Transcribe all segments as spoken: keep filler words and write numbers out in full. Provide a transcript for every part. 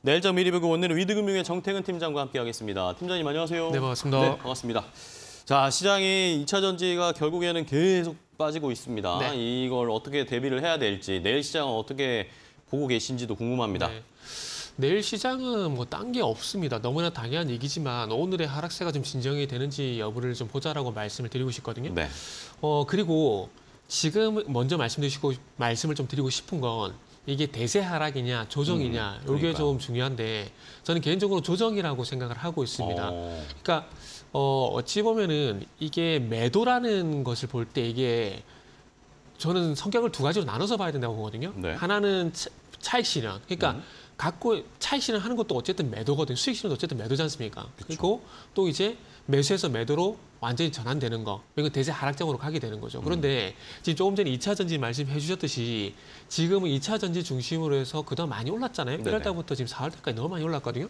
내일장 미리 보고 오늘은 위드금융의 정태근 팀장과 함께하겠습니다. 팀장님 안녕하세요. 네, 반갑습니다. 네, 반갑습니다. 자, 시장이 이 차 전지가 결국에는 계속 빠지고 있습니다. 네. 이걸 어떻게 대비를 해야 될지, 내일 시장은 어떻게 보고 계신지도 궁금합니다. 네. 내일 시장은 뭐 딴 게 없습니다. 너무나 당연한 얘기지만 오늘의 하락세가 좀 진정이 되는지 여부를 좀 보자라고 말씀을 드리고 싶거든요. 네. 어 그리고 지금 먼저 말씀드리고 말씀을 좀 드리고 싶은 건 이게 대세 하락이냐 조정이냐 음, 이게 좀 중요한데 저는 개인적으로 조정이라고 생각을 하고 있습니다. 어... 그러니까 어, 어찌 보면은 이게 매도라는 것을 볼 때 이게 저는 성격을 두 가지로 나눠서 봐야 된다고 보거든요. 네. 하나는 차, 차익 실현. 그러니까 음. 갖고 차익 실현하는 것도 어쨌든 매도거든요. 수익 실현도 어쨌든 매도지 않습니까? 그쵸. 그리고 또 이제 매수해서 매도로 완전히 전환되는 거. 이건 대세 하락장으로 가게 되는 거죠. 그런데 지금 조금 전에 이 차 전지 말씀해 주셨듯이 지금은 이 차 전지 중심으로 해서 그동안 많이 올랐잖아요. 네네. 일월 달부터 지금 사월 달까지 너무 많이 올랐거든요.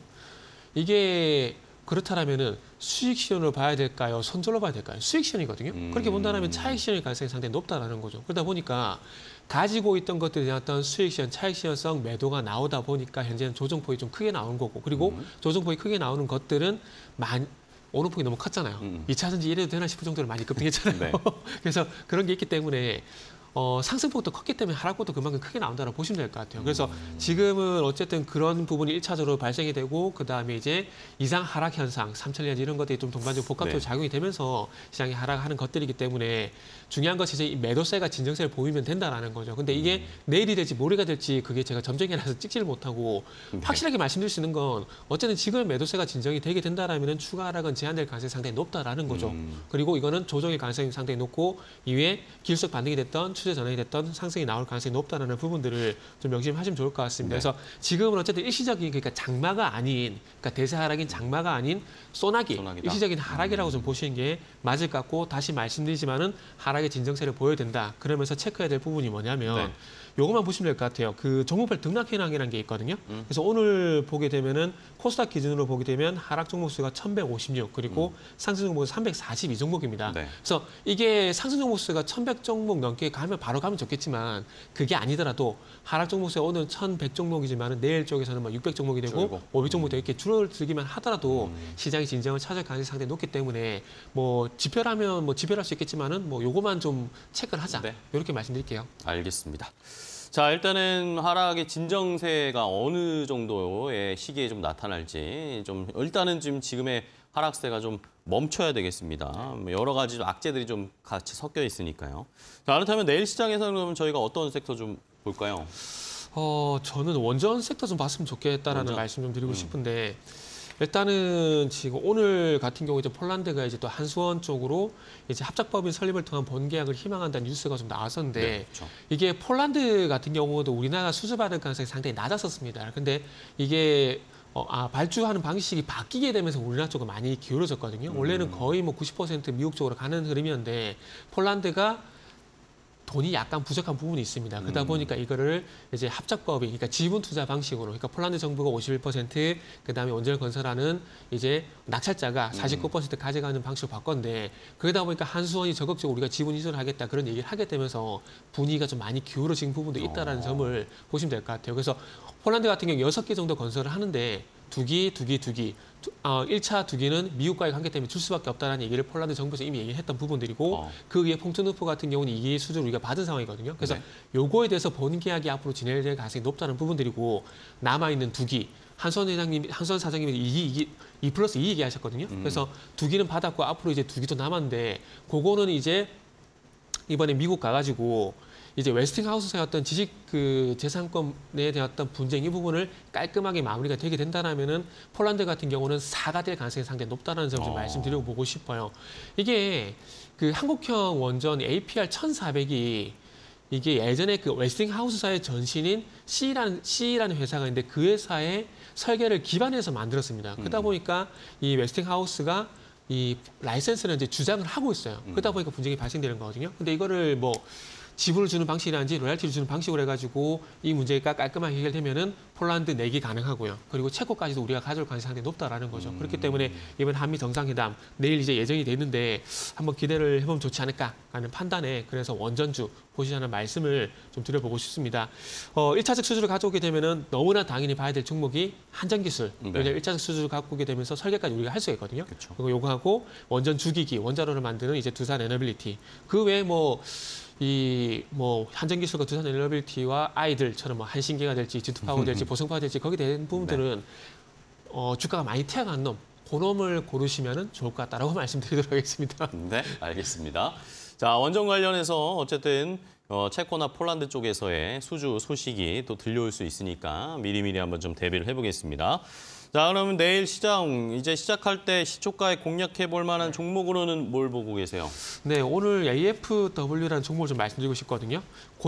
이게 그렇다면은 수익 실현으로 봐야 될까요? 손절로 봐야 될까요? 수익 실현이거든요. 음... 그렇게 본다면 차익 실현의 가능성이 상당히 높다라는 거죠. 그러다 보니까 가지고 있던 것들에 대한 어떤 수익 실현, 차익 실현성 매도가 나오다 보니까 현재는 조정폭이 좀 크게 나오는 거고, 그리고 음... 조정폭이 크게 나오는 것들은 많이 오르폭이 너무 컸잖아요. 음... 이 차 전지 이래도 되나 싶을 정도로 많이 급등했잖아요. 네. 그래서 그런 게 있기 때문에 어, 상승폭도 컸기 때문에 하락폭도 그만큼 크게 나온다고 보시면 될 것 같아요. 그래서 음... 지금은 어쨌든 그런 부분이 일 차적으로 발생이 되고 그다음에 이제 이상 하락 현상, 삼천리안지 이런 것들이 좀 동반적으로 복합적으로 네. 작용이 되면서 시장이 하락하는 것들이기 때문에 중요한 것이 이제 매도세가 진정세를 보이면 된다라는 거죠. 근데 이게 음... 내일이 될지 모레가 될지 그게 제가 점정해놔서 찍지를 못하고 네. 확실하게 말씀드릴 수 있는 건 어쨌든 지금 매도세가 진정이 되게 된다라면 추가 하락은 제한될 가능성이 상당히 높다라는 거죠. 음... 그리고 이거는 조정의 가능성이 상당히 높고 이후에 기술적 반등이 됐던 추세 전환이 됐던 상승이 나올 가능성이 높다는 부분들을 좀 명심하시면 좋을 것 같습니다. 네. 그래서 지금은 어쨌든 일시적인 그러니까 장마가 아닌 그러니까 대세 하락인 장마가 아닌 소나기, 소나기다. 일시적인 하락이라고 음. 좀 보시는 게 맞을 것 같고 다시 말씀드리지만은 하락의 진정세를 보여야 된다. 그러면서 체크해야 될 부분이 뭐냐면 네. 요것만 보시면 될 것 같아요. 그 종목별 등락 현황이라는 게 있거든요. 음. 그래서 오늘 보게 되면은 코스닥 기준으로 보게 되면 하락 종목 수가 천백오십육 그리고 음. 상승 종목은 삼백사십이 종목입니다. 네. 그래서 이게 상승 종목 수가 천백 종목 넘게 가면 바로 가면 좋겠지만 그게 아니더라도 하락 종목 수가 오늘 천백 종목이지만 내일 쪽에서는 뭐 육백 종목이 되고 줄고. 오백 종목이 되고 이렇게 줄어들기만 하더라도 음. 시장이 진정을 찾을 가능성이 상당히 높기 때문에 뭐 지표라면 뭐 지표할 수 있겠지만은 뭐 요거만 좀 체크를 하자. 네. 이렇게 말씀드릴게요. 알겠습니다. 자, 일단은 하락의 진정세가 어느 정도의 시기에 좀 나타날지 좀 일단은 지금 지금의 하락세가 좀 멈춰야 되겠습니다. 여러 가지 악재들이 좀 같이 섞여 있으니까요. 자, 그렇다면 내일 시장에서는 그러면 저희가 어떤 섹터 좀 볼까요? 어, 저는 원전 섹터 좀 봤으면 좋겠다라는 원전? 말씀 좀 드리고 음. 싶은데 일단은 지금 오늘 같은 경우 이제 폴란드가 이제 또 한수원 쪽으로 이제 합작법인 설립을 통한 본계약을 희망한다는 뉴스가 좀 나왔었는데 네, 그렇죠. 이게 폴란드 같은 경우도 우리나라 수주받을 가능성이 상당히 낮았었습니다. 근데 이게 어, 아, 발주하는 방식이 바뀌게 되면서 우리나라 쪽은 많이 기울어졌거든요. 음. 원래는 거의 뭐 구십 퍼센트 미국 쪽으로 가는 흐름이었는데 폴란드가 돈이 약간 부족한 부분이 있습니다. 그러다 음. 보니까 이거를 이제 합작법이, 그러니까 지분 투자 방식으로, 그러니까 폴란드 정부가 오십일 퍼센트, 그 다음에 원전을 건설하는 이제 낙찰자가 사십구 퍼센트 음. 가져가는 방식으로 바꿨는데, 그러다 보니까 한수원이 적극적으로 우리가 지분 이전을 하겠다 그런 얘기를 하게 되면서 분위기가 좀 많이 기울어진 부분도 있다라는 어. 점을 보시면 될 것 같아요. 그래서 폴란드 같은 경우 여섯 개 정도 건설을 하는데 두 기, 두 기, 두 기. 어, 일 차 두 기는 미국과의 관계 때문에 줄 수밖에 없다는 얘기를 폴란드 정부에서 이미 얘기했던 부분들이고 어. 그 위에 퐁트누프 같은 경우는 이 기 수주를 우리가 받은 상황이거든요. 그래서 네. 요거에 대해서 본 계약이 앞으로 진행될 가능성이 높다는 부분들이고 남아있는 두 기. 한수원 회장님, 한수원 사장님이 이 기, 이 기, 이 플러스 이 얘기하셨거든요. 음. 그래서 두 기는 받았고 앞으로 이제 두 기도 남았는데 그거는 이제 이번에 미국 가가지고 이제 웨스팅하우스의 어떤 지식 그 재산권에 대한 어떤 분쟁 이 부분을 깔끔하게 마무리가 되게 된다라면은 폴란드 같은 경우는 사가 될 가능성이 상당히 높다는 점을 좀 어. 말씀드리고 보고 싶어요. 이게 그 한국형 원전 에이피알 천사백이 이게 예전에 그 웨스팅하우스사의 전신인 C라는 C라는 회사가 있는데 그 회사의 설계를 기반해서 만들었습니다. 음. 그러다 보니까 이 웨스팅하우스가 이 라이센스를 이제 주장을 하고 있어요. 그러다 보니까 분쟁이 발생되는 거거든요. 근데 이거를 뭐 지분을 주는 방식이라든지 로얄티를 주는 방식으로 해가지고 이 문제가 깔끔하게 해결되면은 폴란드 내기 가능하고요. 그리고 체코까지도 우리가 가져올 가능성이 상당히 높다라는 거죠. 음. 그렇기 때문에 이번 한미 정상회담 내일 이제 예정이 돼 있는데 한번 기대를 해보면 좋지 않을까 하는 판단에 그래서 원전주 보시자는 말씀을 좀 드려보고 싶습니다. 어, 일 차적 수주를 가져오게 되면은 너무나 당연히 봐야 될 종목이 한전기술. 네. 왜냐하면 일 차적 수주를 갖고 오게 되면서 설계까지 우리가 할 수가 있거든요. 그쵸. 그리고 요거하고 원전 주기기, 원자로를 만드는 이제 두산 에너빌리티. 그 외에 뭐 이 뭐 한전기술과 두산 에너빌리티와 아이들처럼 뭐 한신기가 될지, 지투파워가 될지, 보성파가 될지 거기에 대한 부분들은 네. 어, 주가가 많이 태어난 놈, 그놈을 고르시면 좋을 것 같다라고 말씀드리도록 하겠습니다. 네, 알겠습니다. 자, 원전 관련해서 어쨌든 어, 체코나 폴란드 쪽에서의 수주 소식이 또 들려올 수 있으니까 미리미리 한번 좀 대비를 해보겠습니다. 자, 그러면 내일 시장 이제 시작할 때 시초가에 공략해 볼 만한 종목으로는 뭘 보고 계세요? 네, 오늘 에이에프더블유라는 종목을 좀 말씀드리고 싶거든요.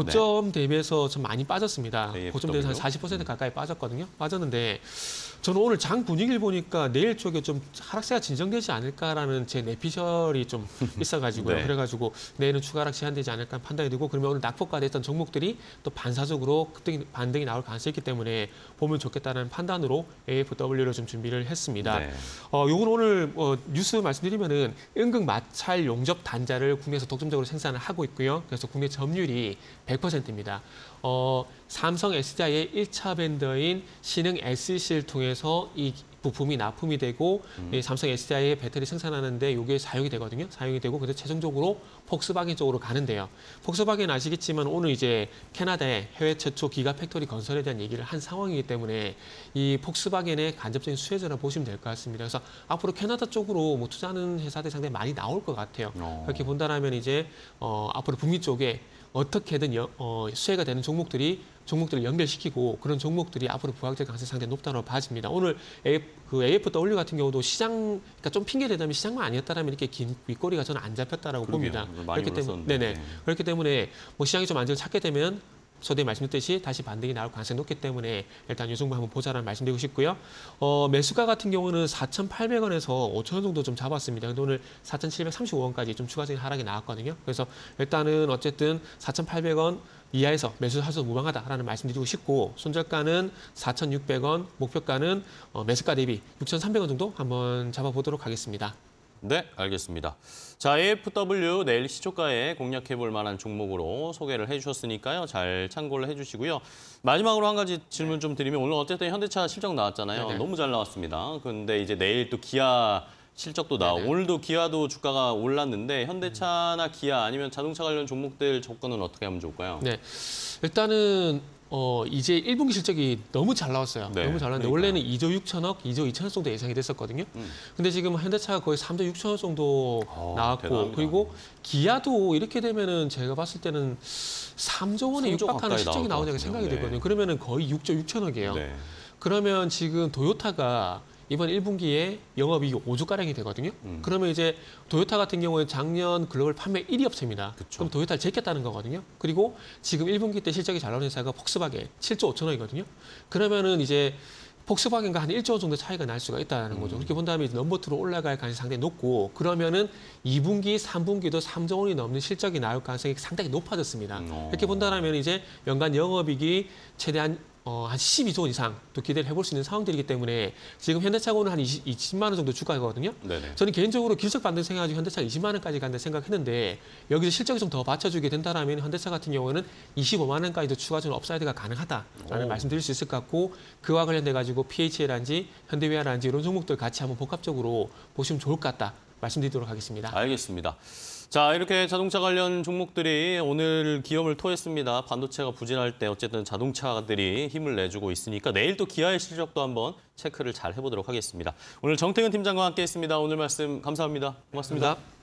고점 대비해서 좀 많이 빠졌습니다. 에이에프더블유? 고점 대비해서 한 사십 퍼센트 가까이 빠졌거든요. 빠졌는데 저는 오늘 장 분위기를 보니까 내일 쪽에 좀 하락세가 진정되지 않을까라는 제 내피셜이 좀 있어가지고요. 네. 그래가지고 내일은 추가 하락 시한되지 않을까 판단이 되고 그러면 오늘 낙폭가 됐던 종목들이 또 반사적으로 급등이, 반등이 나올 가능성이 있기 때문에 보면 좋겠다는 판단으로 에이에프더블유를 좀 준비를 했습니다. 네. 어, 요건 오늘 어, 뉴스 말씀드리면은 은극 마찰 용접 단자를 국내에서 독점적으로 생산을 하고 있고요. 그래서 국내 점유율이 백 퍼센트입니다. 어, 삼성 에스디아이의 일 차 벤더인 신흥 에스씨를 통해서 이 부품이 납품이 되고 음. 이 삼성 에스디아이의 배터리 생산하는데 이게 사용이 되거든요. 사용이 되고 그래서 최종적으로 폭스바겐 쪽으로 가는데요. 폭스바겐 아시겠지만 오늘 이제 캐나다에 해외 최초 기가 팩토리 건설에 대한 얘기를 한 상황이기 때문에 이 폭스바겐의 간접적인 수혜자라 보시면 될 것 같습니다. 그래서 앞으로 캐나다 쪽으로 뭐 투자하는 회사들이 상당히 많이 나올 것 같아요. 어. 그렇게 본다라면 이제 어, 앞으로 북미 쪽에 어떻게든 여, 어, 수혜가 되는 종목들이 종목들을 연결시키고 그런 종목들이 앞으로 부각될 가능성이 상당히 높다고 봐집니다. 오늘 에이에프, 그 에이에프더블유 같은 경우도 시장, 그러니까 좀 핑계 대자면 시장만 아니었다라면 이렇게 긴 윗꼬리가 저는 안 잡혔다라고 그러게요. 봅니다. 많이 그렇기 때문에, 올랐었는데. 네네. 네. 그렇기 때문에 뭐 시장이 좀 안정을 찾게 되면 저도 말씀드렸듯이 다시 반등이 나올 가능성이 높기 때문에 일단 이 종목 한번 보자라는 말씀드리고 싶고요. 어, 매수가 같은 경우는 사천팔백 원에서 오천 원 정도 좀 잡았습니다. 근데 오늘 사천칠백삼십오 원까지 좀 추가적인 하락이 나왔거든요. 그래서 일단은 어쨌든 사천팔백 원 이하에서 매수하셔도 무방하다라는 말씀드리고 싶고 손절가는 사천육백 원, 목표가는 어, 매수가 대비 육천삼백 원 정도 한번 잡아보도록 하겠습니다. 네, 알겠습니다. 자, 에이에프더블유 내일 시초가에 공략해 볼 만한 종목으로 소개를 해주셨으니까요. 잘 참고를 해주시고요. 마지막으로 한 가지 질문 좀 드리면 오늘 어쨌든 현대차 실적 나왔잖아요. 네네. 너무 잘 나왔습니다. 그런데 이제 내일 또 기아 실적도 나오고 네네. 오늘도 기아도 주가가 올랐는데 현대차나 기아 아니면 자동차 관련 종목들 접근은 어떻게 하면 좋을까요? 네, 일단은 어, 이제 일 분기 실적이 너무 잘 나왔어요. 네, 너무 잘 나왔는데 그러니까요. 원래는 이조 육천억, 이조 이천억 정도 예상이 됐었거든요. 음. 근데 지금 현대차가 거의 삼조 육천억 정도 어, 나왔고 대단합니다. 그리고 기아도 이렇게 되면은 제가 봤을 때는 삼조 원에 삼조 육박하는 가까이 실적이 나올 것 나오지 않을까 같은데요. 생각이 네. 들거든요. 그러면은 거의 육조 육천억이에요. 네. 그러면 지금 도요타가 이번 일 분기에 영업이익이 오조가량이 되거든요. 음. 그러면 이제 도요타 같은 경우에 작년 글로벌 판매 일 위 업체입니다. 그쵸. 그럼 도요타를 제꼈다는 거거든요. 그리고 지금 일 분기 때 실적이 잘 나오는 회사가 폭스바겐 칠조 오천억이거든요. 그러면은 이제 폭스바겐과 한 일조 원 정도 차이가 날 수가 있다는 거죠. 음. 그렇게 본다면 이제 넘버 투로 올라갈 가능성이 상당히 높고 그러면은 이 분기, 삼 분기도 삼조 원이 넘는 실적이 나올 가능성이 상당히 높아졌습니다. 음, 어. 이렇게 본다면 이제 연간 영업이익이 최대한 어, 한 십이조 원 이상 또 기대를 해볼 수 있는 상황들이기 때문에 지금 현대차고는 한 이십, 이십만 원 정도 주가거든요. 네네. 저는 개인적으로 기술적 반등 생각하고 현대차가 이십만 원까지 간다 생각했는데 여기서 실적이 좀 더 받쳐주게 된다면 현대차 같은 경우는 이십오만 원까지도 추가적인 업사이드가 가능하다라는 오. 말씀드릴 수 있을 것 같고 그와 관련돼 가지고 피에이치엘란지 현대위아란지 이런 종목들 같이 한번 복합적으로 보시면 좋을 것 같다 말씀드리도록 하겠습니다. 알겠습니다. 자, 이렇게 자동차 관련 종목들이 오늘 기염을 토했습니다. 반도체가 부진할 때 어쨌든 자동차들이 힘을 내주고 있으니까 내일 또 기아의 실적도 한번 체크를 잘 해보도록 하겠습니다. 오늘 정태근 팀장과 함께했습니다. 오늘 말씀 감사합니다. 고맙습니다. 감사합니다.